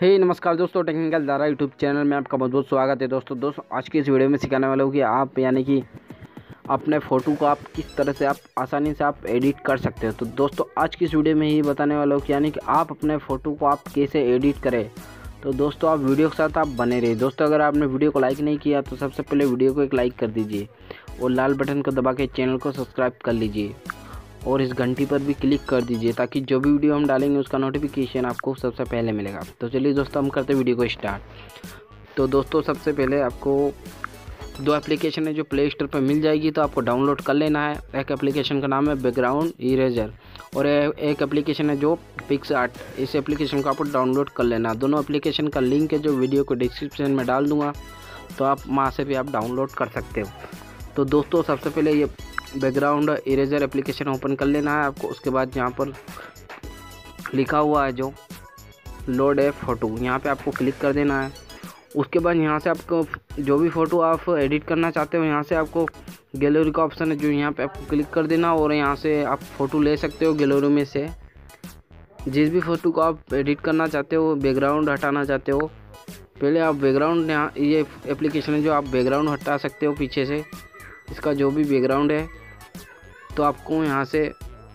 नमस्कार दोस्तों, technical Dara YouTube channel में आपका बहुत बहुत स्वागत है। दोस्तों आज की इस वीडियो में सिखाने वाला हूँ कि आप कि अपने फ़ोटो को आप किस तरह से आप आसानी से आप एडिट कर सकते हो। तो दोस्तों आज की इस वीडियो में ही बताने वाला हूँ कि आप अपने फ़ोटो को आप कैसे एडिट करें। तो दोस्तों आप वीडियो के साथ आप बने रहिए। दोस्तों अगर आपने वीडियो को लाइक नहीं किया तो सबसे पहले वीडियो को एक लाइक कर दीजिए और लाल बटन को दबा के चैनल को सब्सक्राइब कर लीजिए और इस घंटी पर भी क्लिक कर दीजिए ताकि जो भी वीडियो हम डालेंगे उसका नोटिफिकेशन आपको सबसे पहले मिलेगा। तो चलिए दोस्तों हम करते हैं वीडियो को स्टार्ट। तो दोस्तों सबसे पहले आपको दो एप्लीकेशन है जो प्ले स्टोर पर मिल जाएगी, तो आपको डाउनलोड कर लेना है। एक एप्लीकेशन का नाम है बैकग्राउंड इरेजर और एक एप्लीकेशन है जो पिक्सआर्ट। इस एप्लीकेशन को आपको डाउनलोड कर लेना। दोनों एप्लीकेशन का लिंक है जो वीडियो को डिस्क्रिप्शन में डाल दूँगा, तो आप वहाँ से भी आप डाउनलोड कर सकते हो। तो दोस्तों सबसे पहले ये बैकग्राउंड इरेजर एप्लीकेशन ओपन कर लेना है आपको। उसके बाद यहाँ पर लिखा हुआ है जो लोड ए फ़ोटो, यहाँ पे आपको क्लिक कर देना है। उसके बाद यहाँ से आपको जो भी फ़ोटो आप एडिट करना चाहते हो, यहाँ से आपको गैलरी का ऑप्शन है जो यहाँ पे आपको क्लिक कर देना और यहाँ से आप फ़ोटो ले सकते हो गैलरी में से। जिस भी फ़ोटो को आप एडिट करना चाहते हो, बैकग्राउंड हटाना चाहते हो, पहले आप बैकग्राउंड, यहाँ ये एप्लीकेशन है जो आप बैकग्राउंड हटा सकते हो पीछे से, इसका जो भी बैकग्राउंड है। तो आपको यहाँ से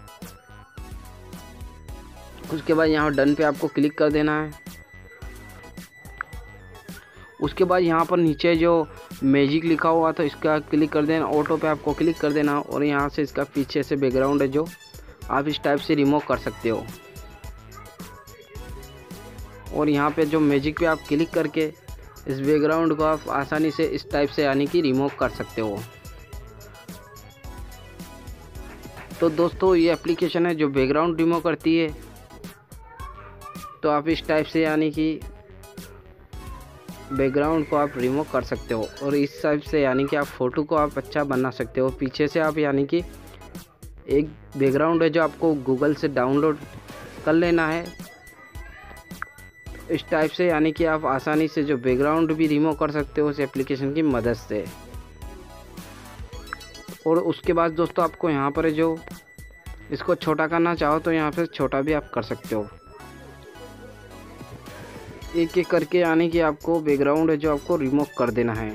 उसके बाद यहाँ डन पे आपको क्लिक कर देना है। उसके बाद यहाँ पर नीचे जो मैजिक लिखा हुआ था इसका क्लिक कर देना, ऑटो पे आपको क्लिक कर देना और यहाँ से इसका पीछे से बैकग्राउंड है जो आप इस टाइप से रिमूव कर सकते हो। और यहाँ पे जो मैजिक पे आप क्लिक करके इस बैकग्राउंड को आप आसानी से इस टाइप से रिमूव कर सकते हो। तो दोस्तों ये एप्लीकेशन है जो बैकग्राउंड रिमूव करती है। तो आप इस टाइप से बैकग्राउंड को आप रिमूव कर सकते हो और इस टाइप से कि आप फ़ोटो को आप अच्छा बना सकते हो। पीछे से आप कि एक बैकग्राउंड है जो आपको गूगल से डाउनलोड कर लेना है। इस टाइप से कि आप आसानी से जो बैकग्राउंड भी रिमूव कर सकते हो इस एप्लीकेशन की मदद से। और उसके बाद दोस्तों आपको यहाँ पर जो इसको छोटा करना चाहो तो यहाँ पे छोटा भी आप कर सकते हो। एक एक करके कि आपको बैकग्राउंड है जो आपको रिमूव कर देना है।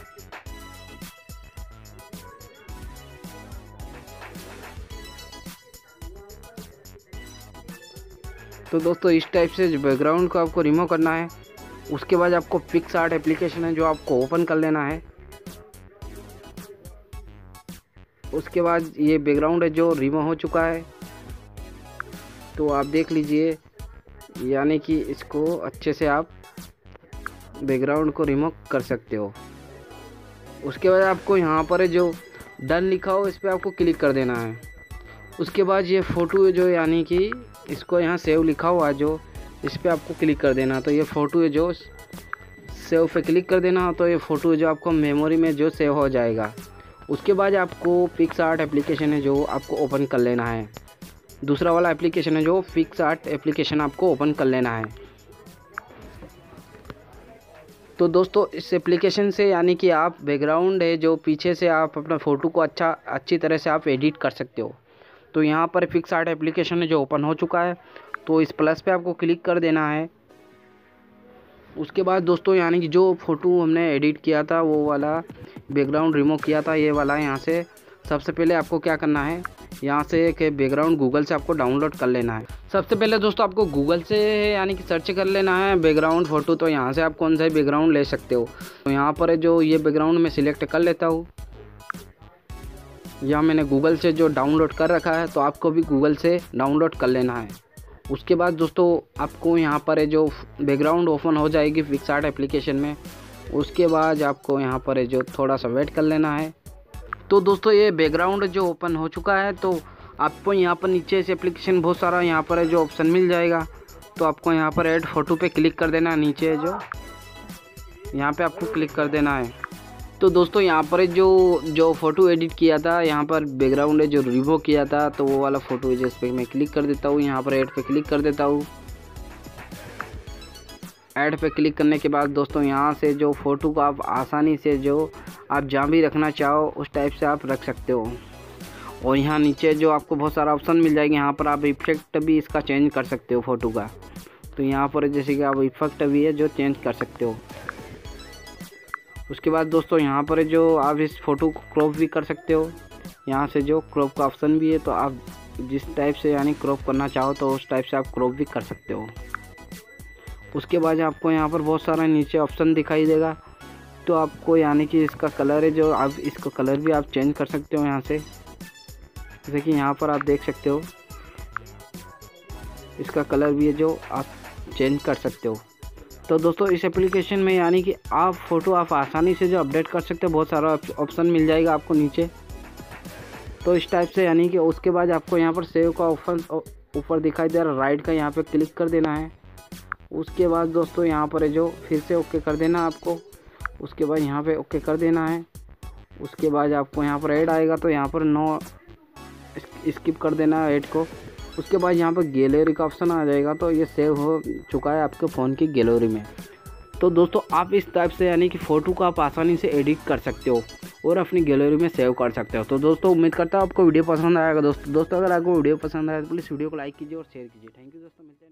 तो दोस्तों इस टाइप से जो बैकग्राउंड को आपको रिमूव करना है। उसके बाद आपको पिक्सआर्ट एप्लीकेशन है जो आपको ओपन कर लेना है। उसके बाद ये बैकग्राउंड है जो रिमूव हो चुका है, तो आप देख लीजिए कि इसको अच्छे से आप बैकग्राउंड को रिमूव कर सकते हो। उसके बाद आपको यहाँ पर जो डन लिखा हो इस पर आपको क्लिक कर देना है। उसके बाद ये फ़ोटो जो कि इसको यहाँ सेव लिखा हुआ है जो इस पर आपको क्लिक कर देना। तो ये फ़ोटो है जो सेव पे क्लिक कर देना, तो ये फ़ोटो जो आपको मेमोरी में जो सेव हो जाएगा। उसके बाद आपको पिक्सआर्ट एप्लीकेशन है जो आपको ओपन कर लेना है। दूसरा वाला एप्लीकेशन है जो पिक्सआर्ट एप्लीकेशन आपको ओपन कर लेना है। तो दोस्तों इस एप्लीकेशन से कि आप बैकग्राउंड है जो पीछे से आप अपना फ़ोटो को अच्छी तरह से आप एडिट कर सकते हो। तो यहाँ पर पिक्सआर्ट एप्लीकेशन है जो ओपन हो चुका है, तो इस प्लस पे आपको क्लिक कर देना है। उसके बाद दोस्तों कि जो फ़ोटो हमने एडिट किया था, वो वाला बैकग्राउंड रिमूव किया था, ये वाला यहाँ से सबसे पहले आपको क्या करना है, यहाँ से एक बैकग्राउंड गूगल से आपको डाउनलोड कर लेना है। सबसे पहले दोस्तों आपको गूगल से कि सर्च कर लेना है बैकग्राउंड फ़ोटो। तो यहाँ से आप कौन सा बैकग्राउंड ले सकते हो। तो यहाँ पर जो ये बैकग्राउंड मैं सिलेक्ट कर लेता हूँ। यहाँ मैंने गूगल से जो डाउनलोड कर रखा है, तो आपको भी गूगल से डाउनलोड कर लेना है। उसके बाद दोस्तों आपको यहाँ पर जो बैकग्राउंड ओपन हो जाएगी पिक्सआर्ट एप्लीकेशन में। उसके बाद आपको यहाँ पर जो थोड़ा सा वेट कर लेना है। तो दोस्तों ये बैकग्राउंड जो ओपन हो चुका है, तो आपको यहाँ पर नीचे से एप्लीकेशन बहुत सारा यहाँ पर जो ऑप्शन मिल जाएगा। तो आपको यहाँ पर ऐड फ़ोटो पे क्लिक कर देना है। नीचे जो यहाँ पे आपको क्लिक कर देना है। तो दोस्तों यहाँ पर जो फ़ोटो एडिट किया था, यहाँ पर बैकग्राउंड है जो रिमूव किया था, तो वो वाला फ़ोटो है जिस पर मैं क्लिक कर देता हूँ। यहाँ पर ऐड पे क्लिक कर देता हूँ। ऐड पे क्लिक करने के बाद दोस्तों यहाँ से जो फ़ोटो को आप आसानी से जो आप जहाँ भी रखना चाहो उस टाइप से आप रख सकते हो। और यहाँ नीचे जो आपको बहुत सारा ऑप्शन मिल जाएगा, यहाँ पर आप इफेक्ट भी इसका चेंज कर सकते हो फ़ोटो का। तो यहाँ पर जैसे कि आप इफेक्ट भी है जो चेंज कर सकते हो। उसके बाद दोस्तों यहाँ पर जो आप इस फ़ोटो को क्रॉप भी कर सकते हो। यहाँ से जो क्रॉप का ऑप्शन भी है, तो आप जिस टाइप से यानी क्रॉप करना चाहो तो उस टाइप से आप क्रॉप भी कर सकते हो। उसके बाद आपको यहाँ पर बहुत सारा नीचे ऑप्शन दिखाई देगा, तो आपको यानी कि इसका कलर है जो आप इसका कलर भी आप चेंज कर सकते हो यहाँ से। जैसे कि यहाँ पर आप देख सकते हो इसका कलर भी है जो आप चेंज कर सकते हो। तो दोस्तों इस एप्लीकेशन में यानी कि आप फ़ोटो आप आसानी से जो अपडेट कर सकते हो, बहुत सारा ऑप्शन मिल जाएगा आपको नीचे। तो इस टाइप से यानी कि उसके बाद आपको यहाँ पर सेव का ऑप्शन ऊपर दिखाई दे रहा है, राइट का यहाँ पे क्लिक कर देना है। उसके बाद दोस्तों यहाँ पर है जो फिर से ओके कर देना आपको। उसके बाद यहाँ पे ओके कर देना है। उसके बाद आपको यहाँ पर ऐड आएगा, तो यहाँ पर नो स्किप कर देना है ऐड को। उसके बाद यहाँ पर गैलरी का ऑप्शन आ जाएगा, तो ये सेव हो चुका है आपके फ़ोन की गैलरी में। तो दोस्तों आप इस टाइप से यानी कि फ़ोटो को आप आसानी से एडिट कर सकते हो और अपनी गैलरी में सेव कर सकते हो। तो दोस्तों उम्मीद करता हूँ आपको वीडियो पसंद आएगा। दोस्तों अगर आपको वीडियो पसंद आया तो प्लीज़ वीडियो को लाइक कीजिए और शेयर कीजिए। थैंक यू दोस्तों, मिलते हैं।